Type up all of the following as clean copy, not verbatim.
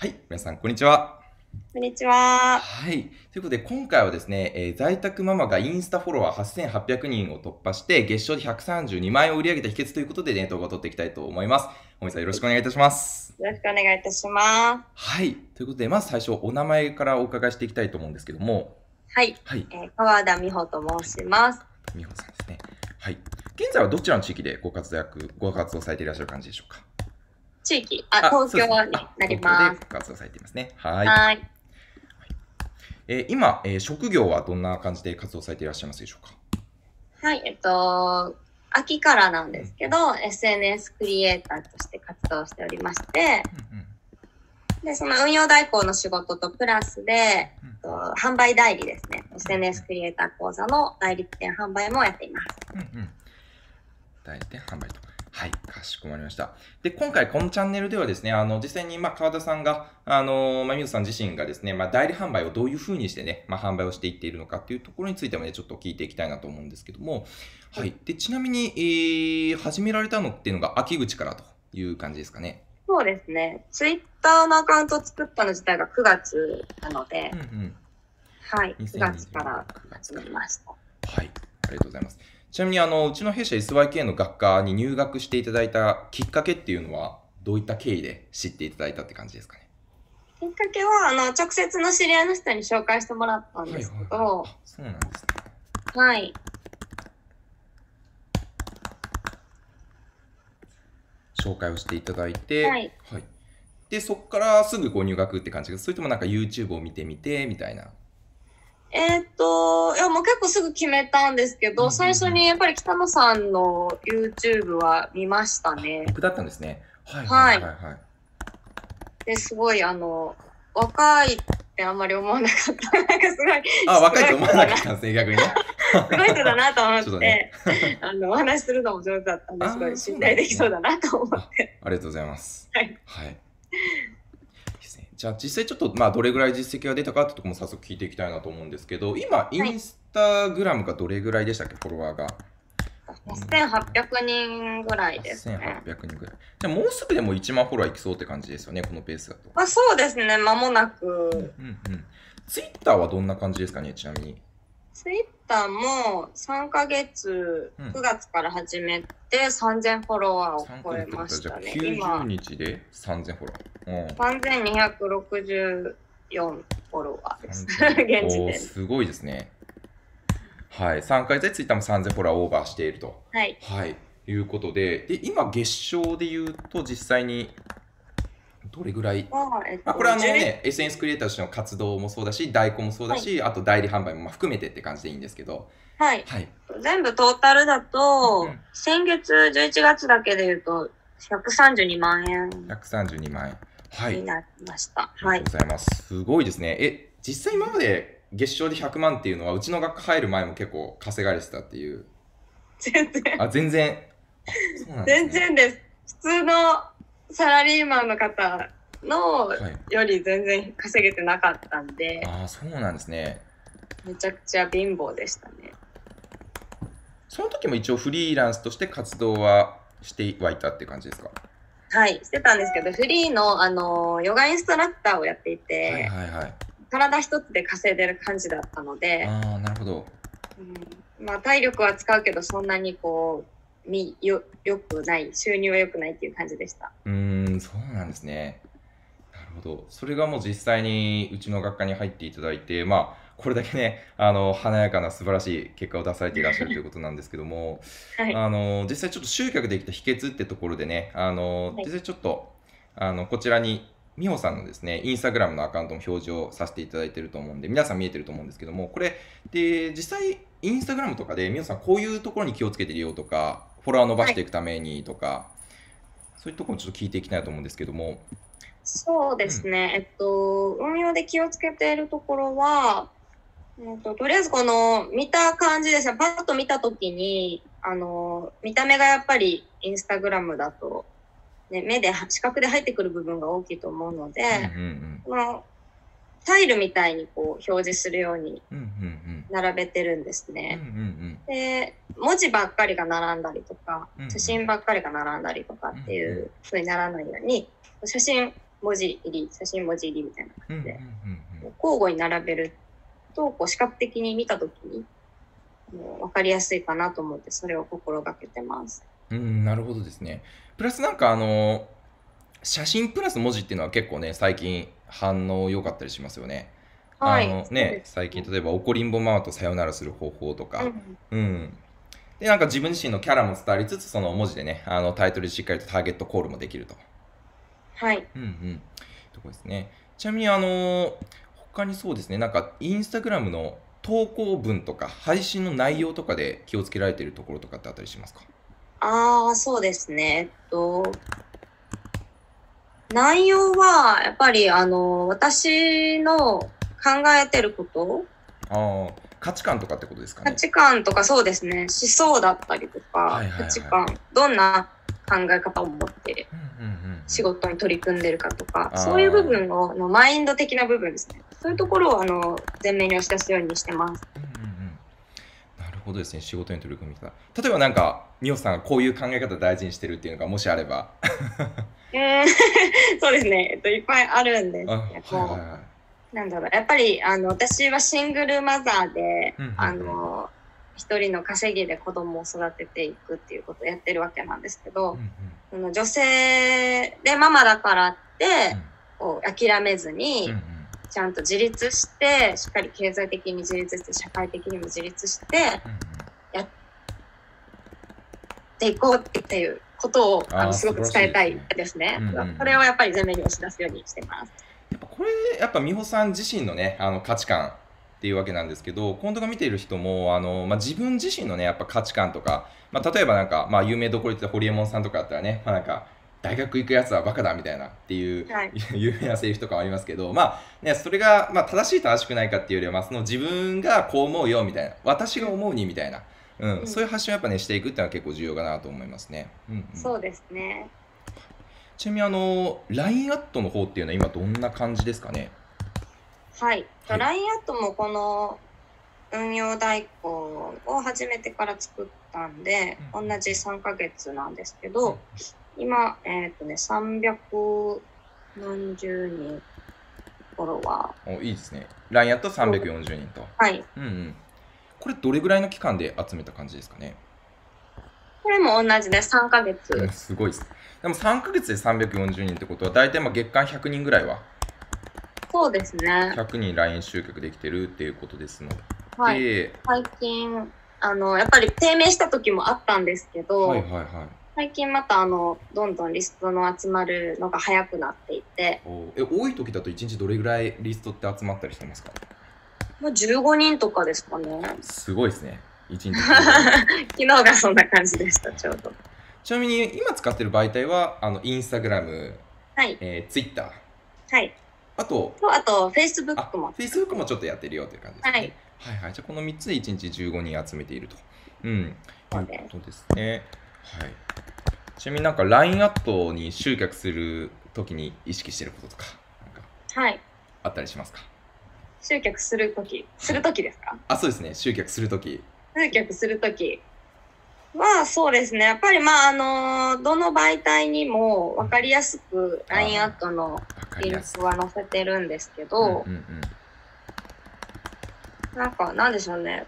はい、皆さん、こんにちは。 こんにちは。 はい。ということで、今回はですね、在宅ママがインスタフォロワー8800人を突破して、月賞で132万円を売り上げた秘訣ということで、動画を撮っていきたいと思います。本日はよろしくお願いいたします。 よろしくお願いいたしまはい。ということで、まず最初、お名前からお伺いしていきたいと思うんですけども、 す。はい。 はい。 川田美穂と申します。 美穂さんですね。はい。現在はどちらの地域でご活動されていらっしゃる感じでしょうか？ 地域、東そうですね。 京になり東京でます。 ご活動されていますね。はい。 はい。 今、職業はどんな感じで活動されていらっしゃいますでしょうか？ はい。秋からなんですけど、SNS クリエイターとして活動しておりまして、で、その運用代行の仕事とプラスで、販売代理ですね。SNS クリエイター講座の代理店販売もやっています。 代理店販売と。はい、かしこまりました。で、今回このチャンネルではですね、実際に、川田さんが、みずさん自身がですね、代理販売をどういうふうにしてね、販売をしていっているのかっていうところについてもね、ちょっと聞いていきたいなと思うんですけども、はい。で、ちなみに、始められたのっていうのが秋口からという感じですかね。 そうですね。ツイッターのアカウントを作ったの自体が9月なので、はい、9月から始めました。 はい、ありがとうございます。ちなみにうちの弊社 SYK の学科に入学していただいたきっかけっていうのはどういった経緯で知っていただいたって感じですかね？ きっかけは直接の知り合いの人に紹介してもらったんですけど、 そうなんですね。 はい。 紹介をしていただいて、 はい。 で、そこからすぐ入学って感じです。それともなんか YouTube を見てみてみたいな。 いやもう結構すぐ決めたんですけど、最初にやっぱり北野さんの YouTube は見ましたね。 僕だったんですね。 はい。で、すごい若いってあんまり思わなかった。なんかすごい。 若いと思わなかったんですね、逆にね。 すごい人だなと思って、お話しするのも上手だったんですごい信頼できそうだなと思って。 ありがとうございます。 はい。 じゃあ実際ちょっとどれぐらい実績が出たかってところも早速聞いていきたいなと思うんですけど、今インスタグラムがどれぐらいでしたっけ、フォロワーが 1800人ぐらいですね。 1800人ぐらい。じゃあもうすぐでも1万フォロワーいきそうって感じですよね、このペースだと。 そうですね、間もなく。 ツイッターはどんな感じですかね、ちなみに。 ツイッターも3ヶ月、9月から始めて3000フォロワーを超えましたね。 90日で3000フォロワー。 3264フォロワーです。現時点で。 すごいですね。はい。3ヶ月でツイッターも3000フォロワーオーバーしていると。 はい。 いうことで、今月賞で言うと実際にどれぐらい、これはSNS クリエイターとしての活動もそうだし、代行もそうだし、あと代理販売も含めてって感じでいいんですけど。 はい。全部トータルだと、先月11月だけで言うと、132万円。 132万円。はい。 になりました。 ありがとうございます。すごいですね。実際今まで月賞で100万っていうのは、うちの学科入る前も結構稼がれてたっていう。 全然。 全然。 全然です。普通のサラリーマンの方のより全然稼げてなかったんで。 そうなんですね。 めちゃくちゃ貧乏でしたね。 その時も一応フリーランスとして活動はしてはいたって感じですか？ はい、してたんですけど、フリーのヨガインストラクターをやっていて、体一つで稼いでる感じだったので、 なるほど。 体力は使うけど、そんなによくない、収入は良くないっていう感じでした。 そうなんですね。なるほど。それがもう実際にうちの学科に入っていただいて、これだけね、華やかな素晴らしい結果を出されていらっしゃるということなんですけども、実際ちょっと集客できた秘訣ってところでね、実際ちょっと、こちらに、美穂さんのですね、インスタグラムのアカウントも表示をさせていただいていると思うんで、皆さん見えてると思うんですけども、これ、で、実際、インスタグラムとかで、美穂さんこういうところに気をつけてるよとか、フォロワー伸ばしていくためにとか、そういうところもちょっと聞いていきたいと思うんですけども。 そうですね。運用で気をつけているところは、とりあえず見た感じですね。パッと見たときに、見た目がやっぱりインスタグラムだと、ね、視覚で入ってくる部分が大きいと思うので、タイルみたいに表示するように並べてるんですね。で、文字ばっかりが並んだりとか、写真ばっかりが並んだりとかっていう風にならないように、写真文字入り、写真文字入りみたいなうんうん感じで、 うん交互に並べると、こう視覚的に見たときに、分かりやすいかなと思って、それを心がけてます。 うん。うん、なるほどですね。プラスなんか写真プラス文字っていうのは結構ね、最近反応良かったりしますよね。 はい、そうね、 ですね。 最近例えば怒りんぼママとさよならする方法とか、 うん、 うん。で、なんか自分自身のキャラも伝わりつつ、その文字でね、タイトルでしっかりとターゲットコールもできると。 はい。 うんうん。とこですね。ちなみに他にそうですね、なんかインスタグラムの投稿文とか配信の内容とかで気をつけられているところとかってあったりしますか？ ああ、そうですね。内容は、やっぱり、私の考えてること、 ああ、価値観とかってことですか価ね。 値観とかそうですね、思想だったりとか、 はいはいはい。 価値観、どんな考え方を持ってうんうんうんうん。 仕事に取り組んでるかとか、 あそういう部あ、 分マインド的な部分ですね。そういうところを、前面に押し出すようにしてます。 うんうんうん。なるほどですね。仕事に取り組み方。例えばなんか、みおさんがこういう考え方大事にしてるっていうのがもしあれば。 うーんそうですね。いっぱいあるんであ、 すはいけど、 はいはい。 なんだろう、やっぱり、私はシングルマザーで、 うんうんうん。 一人の稼ぎで子供を育てていくっていうことをやってるわけなんですけど、 うんうんその女性でママだからって、 うんこう諦めずうんうに、 んちゃんと自立して、しっかり経済的に自立して、社会的にも自立して、 うんうん。 やっていこうっていうことを、 ああ、 すご素晴らしく伝えたいいですね。 ですね。 うんうんうん。 それをやっぱり前面に押し出すようにしてます。 やっぱこれ、やっぱ美穂さん自身のね、価値観っていうわけなんですけど、今度が見ている人も、自分自身のね、やっぱ価値観とか、例えばなんか、有名どころ言ってたホリエモンさんとかだったらね、なんか、大学行くやつはバカだみたいなっていうはい。 有名なセリフとかもありますけど、ね、それが、正しい正しくないかっていうよりは、その自分がこう思うよみたいな、私が思うにみたいな、 うん、 そういう発信をやっぱね、していくっていうのは結構重要かなと思いますね。うんうん。 そうですね。 ちなみにLINE アットの方っていうのは今どんな感じですかね？ はい。 はい。 LINE アットもこの運用代行を始めてから作ったんで、同じ3ヶ月なんですけど、今、300何十人フォロワお、いいですね。LINE アットー。 340人と。 はい。 うんうん。これどれぐらいの期間で集めた感じですかね？ これも同じで3ヶうん、 月。 すごいです。でも3ヶ月で340人ってことは、大体月間100人ぐらいは、 そうですね。 100人 LINE 集客できてるっていうことですのはい。 で、 最近、やっぱり低迷した時もあったんですけど、 はいはいはい。 最近またどんどんリストの集まるのが早くなっていて、 多い時だと1日どれぐらいリストって集まったりしてますか？ もう15人とかですかね。 すごいですね。1日15人。 昨日がそんな感じでした、ちょうど。 ちなみに今使ってる媒体は、インスタグラム、 はい。 ツイッター、 はい。 あと、 あと、Facebook も。 Facebook もちょっとやってるよという感じですかね。 はい。 はいはい。じゃあこの3つで1日15人集めていると。うん。いうそうです。 ことですね。はい。ちなみになんか LINE アットに集客するときに意識してることとか、なんかはい。 あったりしますか？ 集客するとき。すはい。 るときですか？ あ、そうですね。集客するとき。 集客するときは、そうですね。やっぱり、どの媒体にも分かりやすく LINE アあットのあ、わかりリンやすく。 クは載せてるんですけうんうんど、 うん。 なんか、なんでしょうね。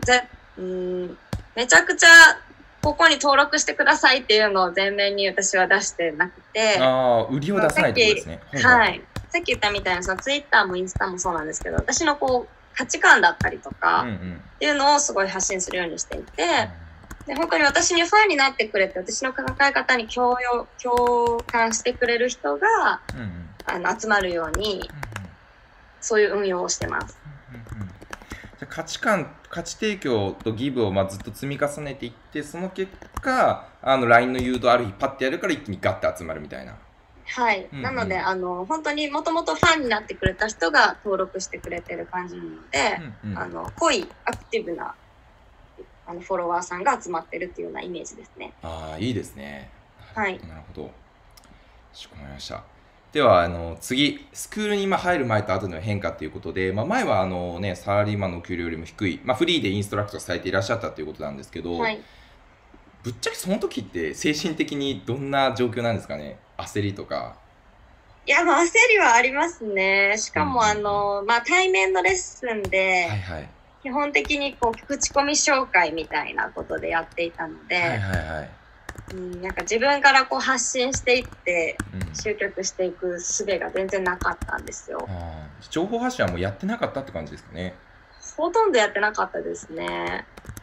めちゃくちゃ、ここに登録してくださいっていうのを前面に私は出してなくて、 ああ、売りを出さないってことですね。はいはいはい。 はい。さっき言ったみたいな、そのツイッターもインスタもそうなんですけど、私の価値観だったりとか、 うんうん。 っていうのをすごい発信するようにしていて、で、本当に私にファンになってくれて、私の考え方に共感してくれる人が、 うんうん。 集まるように、そういう運用をしてます。 うんうん。じゃあ価値観、価値提供とギブをずっと積み重ねていって、その結果、LINE の誘導ある日パッてやるから一気にガッて集まるみたいな。 はい。 うんうなので、 ん。 本当にもともとファンになってくれた人が登録してくれてる感じなので、 うんうん。 濃いアクティブな、フォロワーさんが集まってるっていうようなイメージですね。 ああ、いいですね。 はい。 なるほど。かしこまりました。では、次、スクールに入る前と後の変化ということで、前はサラリーマンの給料よりも低い、フリーでインストラクターされていらっしゃったということなんですけど、 はい。 ぶっちゃけその時って精神的にどんな状況なんですかね？焦りとか。 いや、まあ焦りはありますね。しかもまあ対面のレッスンで、 はいはい。 基本的にこう口コミ紹介みたいなことでやっていたのはいで、 はいはい。 なんか自分からこう発信していってうん。 集客していく術が全然なかったんですよ。 情報発信はもうやってなかったって感じですかね。 ほとんどやってなかったですね。 なる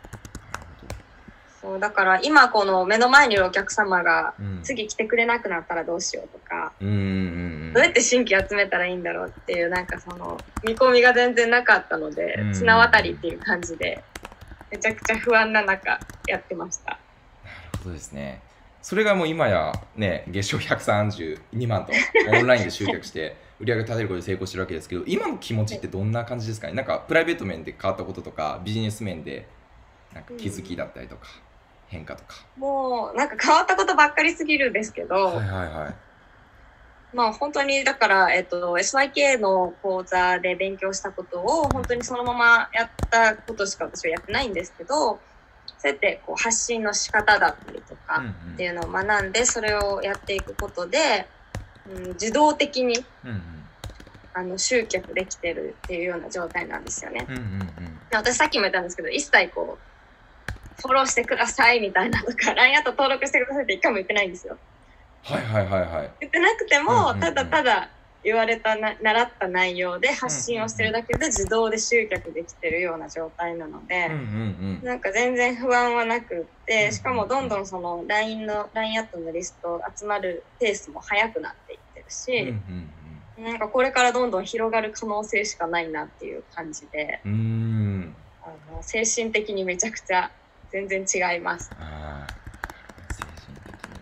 そうだから今この目の前にいるお客様がほど。うん。 次来てくれなくなったらどうしようとか、 うんうんうんどうやって新規集めたらいいんだろうっていうなんかその見込みが全然なかったので、綱渡りっていう感じでめちゃくちゃ不安な中やってました。 なるほどですね。それがもう今やね、月賞132万とオンラインで集客して売り上げ立てることで成功してるわけですけど、今の気持ちってどんな感じですかね。なんかプライベート面で変わったこととか、ビジネス面でなんか気づきだったりとか、変化とか。 もうなんか変わったことばっかりすぎるんですけど、 はいはいはい。 まあ本当にだから、SYK の講座で勉強したことを本当にそのままやったことしか私はやってないんですけど、そうやってこう発信の仕方だったりとかっていうのを学んで、それをやっていくことで、自動的に集客できてるっていうような状態なんですよね。私さっきも言ったんですけど、一切こうフォローしてくださいみたいなとか LINE アット登録してくださいって一回も言ってないんですよ。 はいはいはいはい。 言ってなくても、ただただ言われた習った内容で発信をしてるだけで自動で集客できてるような状態なので、なんか全然不安はなくって、しかもどんどんその LINE アットのリスト集まるペースも速くなっていってるし、なんかこれからどんどん広がる可能性しかないなっていう感じで、精神的にめちゃくちゃ全然違います。 精神的に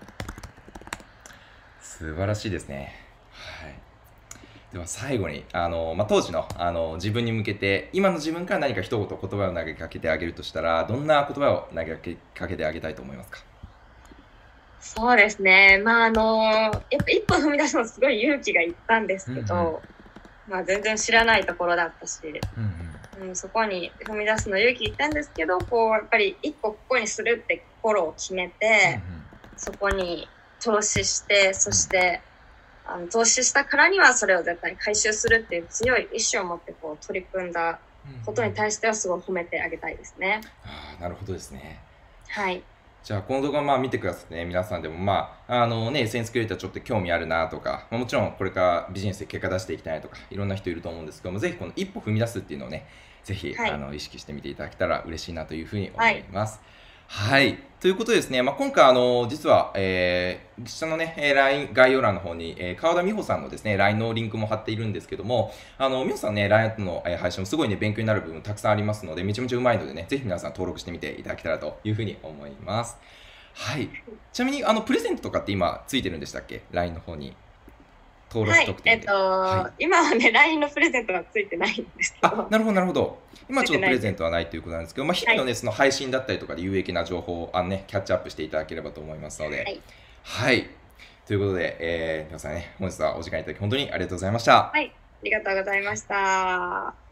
素晴らしいですね。はい。では最後に当時の自分に向けて今の自分から何か一言言葉を投げかけてあげるとしたらどんな言葉を投げかけてあげたいと思いますか？ そうですね。まあやっぱ一歩踏み出すのすごい勇気がいったんですけど、まあ全然知らないところだったし、そこに踏み出すの勇気いったんですけど、こうやっぱり一個ここにするって心を決めて、そこに投資して、そして投資したからにはそれを絶対に回収するっていう強い意志を持ってこう取り組んだことに対してはすごい褒めてあげたいですね。 なるほどですね。 はい。 じゃあこの動画見てくださってね、皆さんでもSNS クリエイターちょっと興味あるなとか、もちろんこれからビジネスで結果出していきたいとか、いろんな人いると思うんですけども、ぜひこの一歩踏み出すっていうのをね、ぜひ、意識してみていただけたら嬉しいなというふうに思います。はい。ということでですね、今回実は、下のね、LINE 概要欄の方に、川田美穂さんのですね、LINE のリンクも貼っているんですけども、美穂さんね、LINE の配信もすごいね、勉強になる部分たくさんありますので、めちゃめちゃうまいのでね、ぜひ皆さん登録してみていただけたらというふうに思います。はい。ちなみに、プレゼントとかって今ついてるんでしたっけ？ LINE の方に。登録特典で。 今はね、LINE のプレゼントはついてないんですけど。 なるほど、なるほど。今ちょっとプレゼントはないということなんですけど、日々のね、その配信だったりとかで有益な情報をキャッチアップしていただければと思いますので。はい。ということで、皆さんね、本日はお時間いただき本当にありがとうございました。 はい。ありがとうございました。